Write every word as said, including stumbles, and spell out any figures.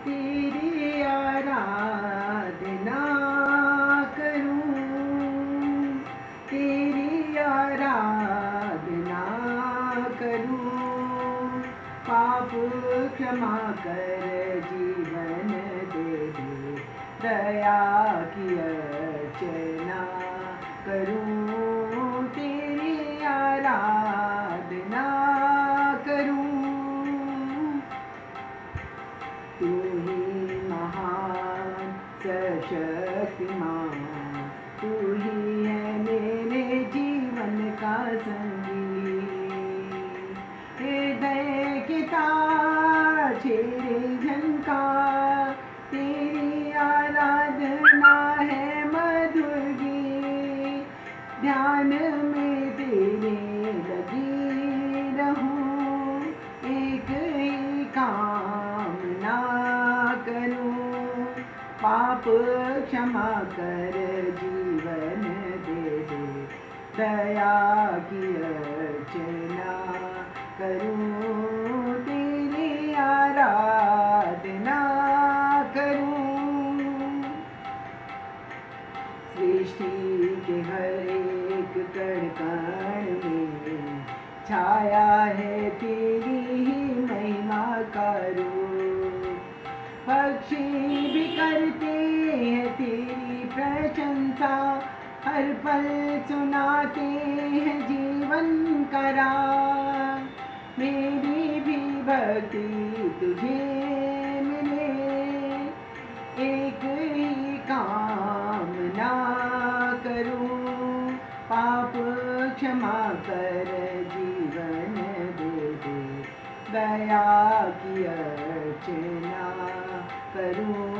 तेरी आराधना करूं, तेरी आराधना करूं। पाप क्षमा कर जीवन दे दे, दया की अर्चना करूं, तेरी आराधना करूं। तू ही महान सशक्तिमान, तू ही है मेरे जीवन का संगी। हृदय के तार छेड़े झनकार, तेरी आराधना है मधुर गीत। ध्यान में तेरे लगी रहूं, एक ही कामना करूं। पाप क्षमा कर जीवन दे दे, दया की अर्चना करूं, तेरी आराधना करूं। सृष्टि के हर एक कण कण में छाया है तेरी ही महिमा का रूप। पक्षी भी करते हैं तेरी प्रशंसा, हर पल सुनाते हैं जीवन का राग। मेरी भी भक्ति तुझे मिले, एक ही कामना करूं। पाप क्षमा कर जीवन दे दे, दया की अर्चना करूं,